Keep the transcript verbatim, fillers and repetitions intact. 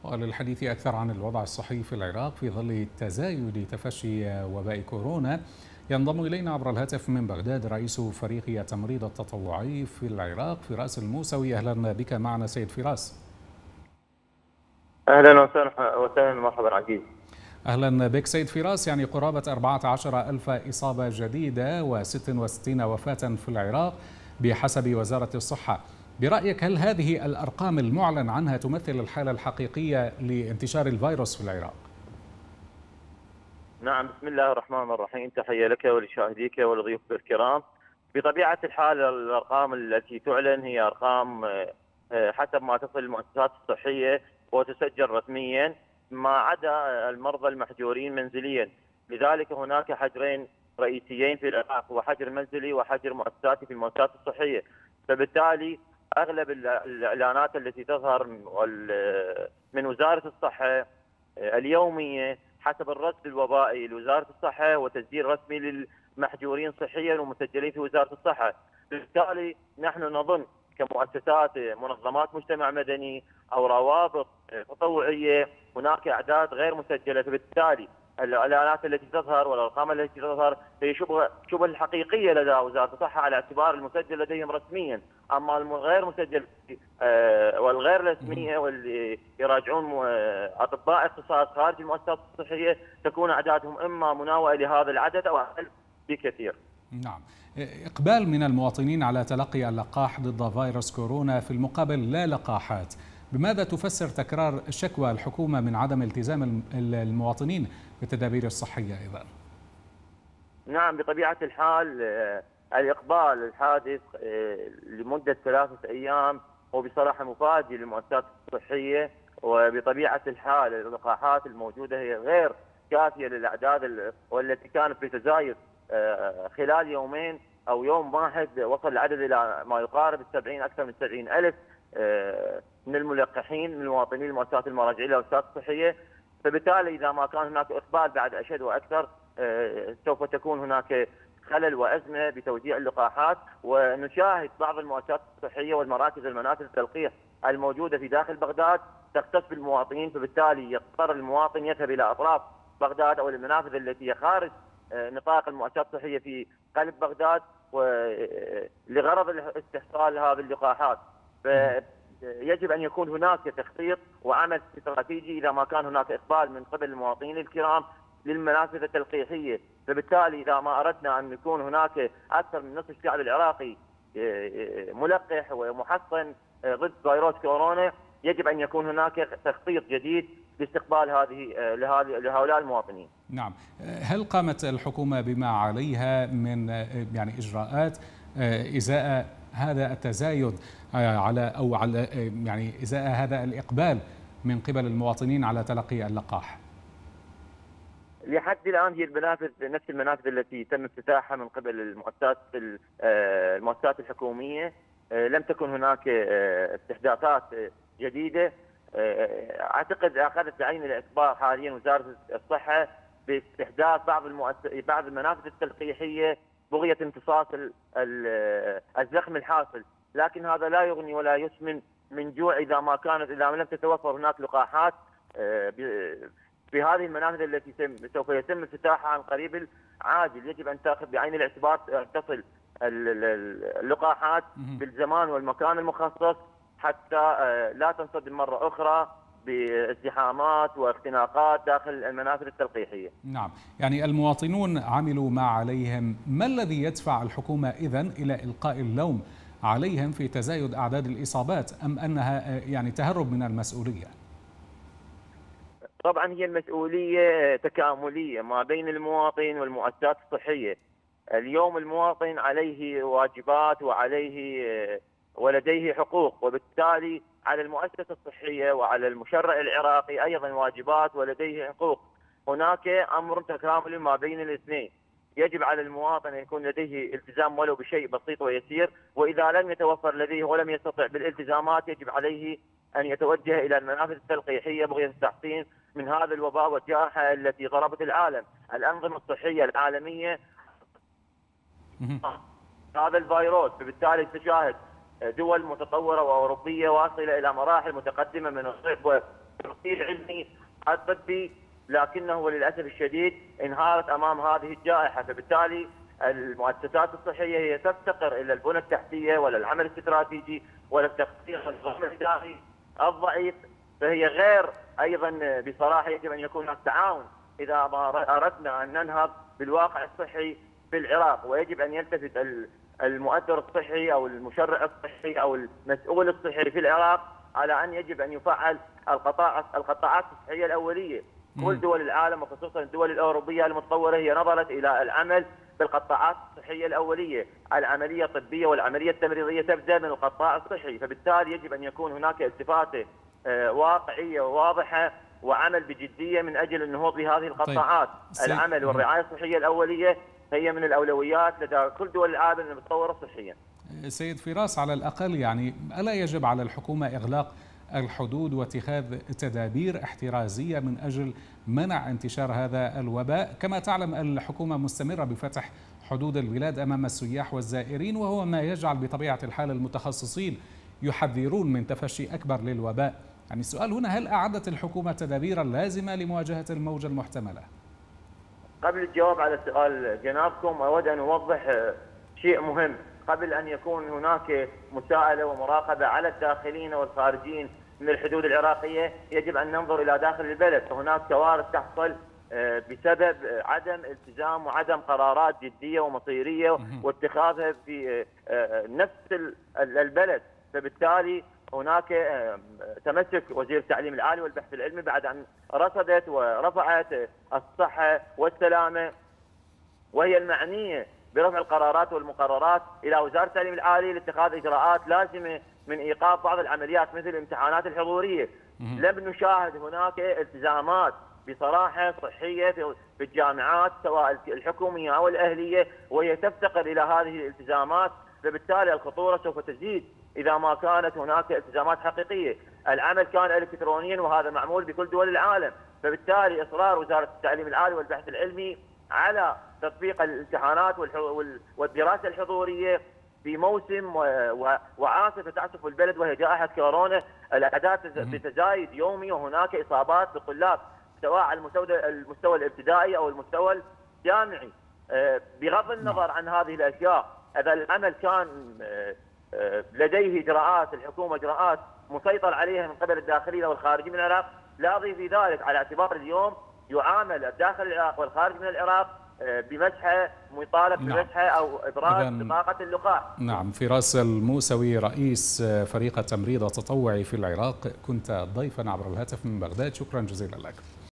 وللحديث أكثر عن الوضع الصحي في العراق في ظل تزايد تفشي وباء كورونا، ينضم إلينا عبر الهاتف من بغداد رئيس فريق التمريض التطوعي في العراق فراس الموسوي. أهلا بك معنا سيد فراس. أهلا وسهلا وسهلا مرحبا عزيز. أهلا بك سيد فراس. يعني قرابة أربعة عشر ألف إصابة جديدة وست وستين وفاة في العراق بحسب وزارة الصحة. برأيك هل هذه الأرقام المعلن عنها تمثل الحالة الحقيقية لانتشار الفيروس في العراق؟ نعم، بسم الله الرحمن الرحيم. تحية لك ولشاهديك ولضيوفك الكرام. بطبيعة الحال الأرقام التي تعلن هي أرقام حسب ما تصل المؤسسات الصحية وتسجل رسميا، ما عدا المرضى المحجورين منزليا. لذلك هناك حجرين رئيسيين في العراق، وحجر منزلي وحجر مؤسساتي في المؤسسات الصحية. فبالتالي أغلب الإعلانات التي تظهر من وزارة الصحة اليومية حسب الرصد الوبائي لوزارة الصحة وتسجيل رسمي للمحجورين صحيا ومسجلين في وزارة الصحة. بالتالي نحن نظن كمؤسسات منظمات مجتمع مدني أو روابط تطوعية هناك أعداد غير مسجلة، فبالتالي الإعلانات التي تظهر والأرقام التي تظهر هي شبه شبه الحقيقية لدى وزارة الصحة على اعتبار المسجل لديهم رسميا. أما الغير مسجل والغير رسمية واللي يراجعون أطباء اختصاص خارج المؤسسات الصحية تكون أعدادهم إما مناوئة لهذا العدد أو أقل بكثير. نعم. إقبال من المواطنين على تلقي اللقاح ضد فيروس كورونا في المقابل لا لقاحات، بماذا تفسر تكرار شكوى الحكومة من عدم التزام المواطنين بالتدابير الصحية أيضا؟ نعم، بطبيعة الحال الإقبال الحادث لمدة ثلاثة أيام هو بصراحة مفاجئ للمؤسسات الصحية، وبطبيعة الحال اللقاحات الموجودة هي غير كافية للأعداد والتي كانت بتزايد خلال يومين أو يوم واحد. وصل العدد إلى ما يقارب السبعين أكثر من سبعين ألف من الملقحين من المواطنين المؤسسات المراجعية للمؤسسات الصحية. فبالتالي إذا ما كان هناك إقبال بعد أشد وأكثر سوف تكون هناك خلل وأزمة بتوزيع اللقاحات. ونشاهد بعض المؤسسات الصحية والمراكز المنافذ التلقيح الموجودة في داخل بغداد تختص بالمواطنين، فبالتالي يضطر المواطن يذهب إلى أطراف بغداد أو المنافذ التي هي خارج نطاق المؤسسات الصحية في قلب بغداد لغرض استحصال هذه اللقاحات. فيجب أن يكون هناك تخطيط وعمل استراتيجي إذا ما كان هناك إقبال من قبل المواطنين الكرام للمنافذ التلقيحية. فبالتالي إذا ما أردنا أن يكون هناك أكثر من نصف الشعب العراقي ملقح ومحصن ضد فيروس كورونا، يجب أن يكون هناك تخطيط جديد لاستقبال هذه لهؤلاء المواطنين. نعم، هل قامت الحكومة بما عليها من يعني إجراءات إزاء هذا التزايد على أو على يعني إزاء هذا الإقبال من قبل المواطنين على تلقي اللقاح؟ لحد الآن هي المنافذ نفس المنافذ التي تم افتتاحها من قبل المؤسسات المؤسسات الحكومية. لم تكن هناك استحداثات جديدة. أعتقد أخذت بعين الاعتبار حاليا وزارة الصحة باستحداث بعض المؤسس... بعض المنافذ التلقيحية بغية امتصاص الزخم الحاصل، لكن هذا لا يغني ولا يسمن من جوع إذا ما كانت إذا لم تتوفر هناك لقاحات في هذه المنافذ التي سوف يتم افتتاحها عن قريب العاجل. يجب أن تأخذ بعين الاعتبار أن تصل اللقاحات بالزمان والمكان المخصص حتى لا تنصدم مرة أخرى بازدحامات واختناقات داخل المنافذ التلقيحية. نعم، يعني المواطنون عملوا ما عليهم، ما الذي يدفع الحكومة إذن إلى إلقاء اللوم عليهم في تزايد أعداد الإصابات، أم أنها يعني تهرب من المسؤولية؟ طبعا هي المسؤولية تكاملية ما بين المواطن والمؤسسات الصحية. اليوم المواطن عليه واجبات وعليه ولديه حقوق، وبالتالي على المؤسسة الصحية وعلى المشرع العراقي أيضا واجبات ولديه حقوق. هناك أمر تكاملي ما بين الاثنين. يجب على المواطن أن يكون لديه التزام ولو بشيء بسيط ويسير، وإذا لم يتوفر لديه ولم يستطع بالالتزامات يجب عليه أن يتوجه إلى المنافذ التلقيحية بغية التحصين من هذا الوباء والجائحة التي ضربت العالم. الأنظمة الصحية العالمية هذا الفيروس، فبالتالي تشاهد دول متطورة وأوروبية واصلة إلى مراحل متقدمة من الطب والتطوير العلمي الطبي، لكنه للاسف الشديد انهارت امام هذه الجائحه. فبالتالي المؤسسات الصحيه هي تفتقر الى البنى التحتيه ولا العمل الاستراتيجي ولا التخطيط والنظام الاداري الضعيف. فهي غير ايضا بصراحه يجب ان يكون هناك تعاون اذا ما اردنا ان ننهض بالواقع الصحي في العراق، ويجب ان يلتفت المؤثر الصحي او المشرع الصحي او المسؤول الصحي في العراق على ان يجب ان يفعل القطاع القطاعات الصحيه الاوليه. كل دول العالم وخصوصا الدول الاوروبيه المتطوره هي نظرت الى العمل بالقطاعات الصحيه الاوليه، العمليه الطبيه والعمليه التمريضيه تبدا من القطاع الصحي، فبالتالي يجب ان يكون هناك التفاته واقعيه وواضحه وعمل بجديه من اجل النهوض بهذه القطاعات. طيب. العمل والرعايه الصحيه الاوليه هي من الاولويات لدى كل دول العالم المتطوره صحيا. سيد فراس، على الاقل يعني الا يجب على الحكومه اغلاق الحدود واتخاذ تدابير احترازيه من اجل منع انتشار هذا الوباء؟ كما تعلم الحكومه مستمره بفتح حدود البلاد امام السياح والزائرين، وهو ما يجعل بطبيعه الحال المتخصصين يحذرون من تفشي اكبر للوباء. يعني السؤال هنا، هل اعدت الحكومه تدابيرا لازمه لمواجهه الموجه المحتمله؟ قبل الجواب على سؤال جنابكم اود ان اوضح شيء مهم. قبل ان يكون هناك مساءله ومراقبه على الداخلين والخارجين من الحدود العراقيه، يجب ان ننظر الى داخل البلد. فهناك كوارث تحصل بسبب عدم التزام وعدم قرارات جديه ومصيريه واتخاذها في نفس البلد. فبالتالي هناك تمسك وزير التعليم العالي والبحث العلمي بعد ان رصدت ورفعت الصحه والسلامه وهي المعنيه برفع القرارات والمقررات الى وزاره التعليم العالي لاتخاذ اجراءات لازمه من ايقاف بعض العمليات مثل الامتحانات الحضوريه. لم نشاهد هناك التزامات بصراحه صحيه في الجامعات سواء الحكوميه او الاهليه، وهي تفتقر الى هذه الالتزامات. فبالتالي الخطوره سوف تزيد اذا ما كانت هناك التزامات حقيقيه. العمل كان الكترونيا وهذا معمول بكل دول العالم، فبالتالي اصرار وزاره التعليم العالي والبحث العلمي على تطبيق الامتحانات والدراسه الحضوريه في موسم وعاصفه تعصف البلد وهي جائحه كورونا. الاعداد بتزايد يومي وهناك اصابات للطلاب سواء على المستوى المستوى الابتدائي او المستوى الجامعي. بغض النظر عن هذه الاشياء، اذا العمل كان لديه اجراءات الحكومه اجراءات مسيطر عليها من قبل الداخلين والخارجين من العراق، لا اضيف في ذلك على اعتبار اليوم يعامل الداخل العراق والخارج من العراق بمسحه مطالب نعم. بمسحه او ابراز بطاقه اللقاح. نعم. فراس الموسوي رئيس فريق التمريض التطوعي في العراق، كنت ضيفا عبر الهاتف من بغداد، شكرا جزيلا لك.